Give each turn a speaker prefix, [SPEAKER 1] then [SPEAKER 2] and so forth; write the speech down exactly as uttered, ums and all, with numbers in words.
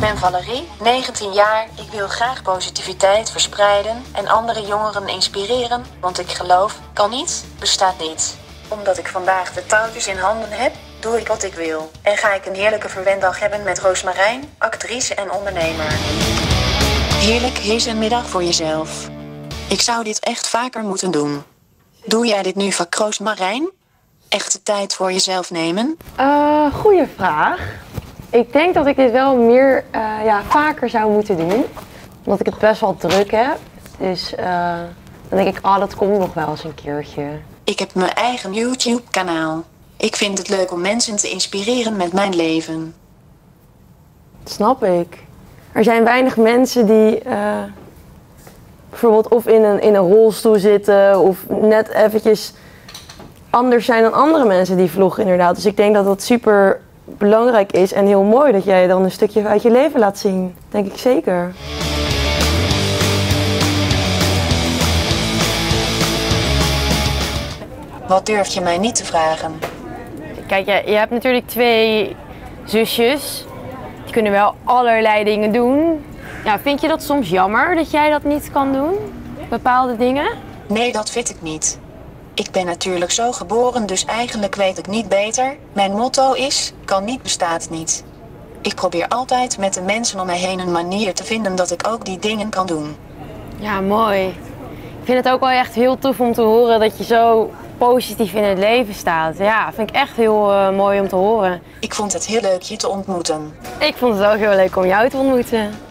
[SPEAKER 1] ben Valerie, negentien jaar. Ik wil graag positiviteit verspreiden en andere jongeren inspireren, want ik geloof, kan niet, bestaat niet. Omdat ik vandaag de touwtjes in handen heb, doe ik wat ik wil. En ga ik een heerlijke verwendag hebben met Roosmarijn, actrice en ondernemer. Heerlijk is een middag voor jezelf. Ik zou dit echt vaker moeten doen. Doe jij dit nu vaak, Roosmarijn? Echte tijd voor jezelf nemen?
[SPEAKER 2] Uh, goeie vraag. Ik denk dat ik dit wel meer, uh, ja, vaker zou moeten doen. Omdat ik het best wel druk heb. Dus uh, dan denk ik, oh, dat komt nog wel eens een keertje.
[SPEAKER 1] Ik heb mijn eigen YouTube-kanaal. Ik vind het leuk om mensen te inspireren met mijn leven.
[SPEAKER 2] Dat snap ik. Er zijn weinig mensen die uh, bijvoorbeeld of in een, in een rolstoel zitten of net eventjes anders zijn dan andere mensen die vloggen inderdaad. Dus ik denk dat dat super belangrijk is en heel mooi dat jij dan een stukje uit je leven laat zien. Denk ik zeker.
[SPEAKER 1] Wat durf je mij niet te vragen?
[SPEAKER 2] Kijk, je, je hebt natuurlijk twee zusjes. Die kunnen wel allerlei dingen doen. Ja, vind je dat soms jammer dat jij dat niet kan doen? Bepaalde dingen?
[SPEAKER 1] Nee, dat vind ik niet. Ik ben natuurlijk zo geboren, dus eigenlijk weet ik niet beter. Mijn motto is, kan niet bestaat niet. Ik probeer altijd met de mensen om mij heen een manier te vinden dat ik ook die dingen kan doen.
[SPEAKER 2] Ja, mooi. Ik vind het ook wel echt heel tof om te horen dat je zo positief in het leven staat. Ja, vind ik echt heel uh, mooi om te horen.
[SPEAKER 1] Ik vond het heel leuk je te ontmoeten.
[SPEAKER 2] Ik vond het ook heel leuk om jou te ontmoeten.